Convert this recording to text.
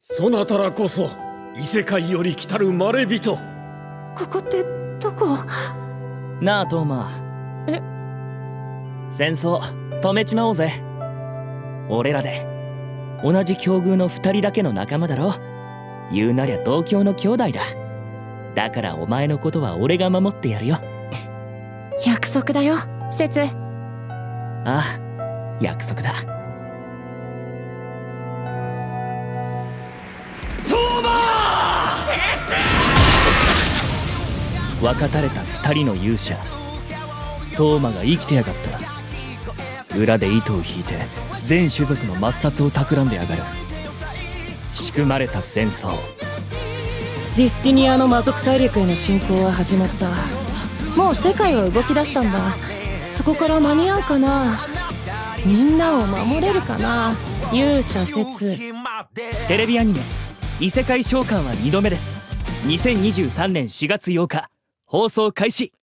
そなたらこそ異世界より来たるまれびと。 ここってどこ？ なあトーマ。戦争止めちまおうぜ。俺らで同じ境遇の2人だけの仲間だろ。言うなりゃ同郷の兄弟だ。だからお前のことは俺が守ってやるよ。 約束だよ、セツ。 ああ、約束だ。 トーマー！分かたれた2人の勇者。トーマが生きてやがった。裏で糸を引いて全種族の抹殺を企んでやがる。仕組まれた戦争。 ディスティニアの魔族大陸への侵攻は始まった。もう世界は動き出したんだ。そこから間に合うかな。みんなを守れるかな。勇者説。 テレビアニメ「異世界召喚」は2度目です。2023年4月8日放送開始。